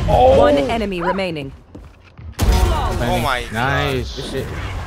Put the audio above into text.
Oh. One enemy remaining. Oh my Nice. God.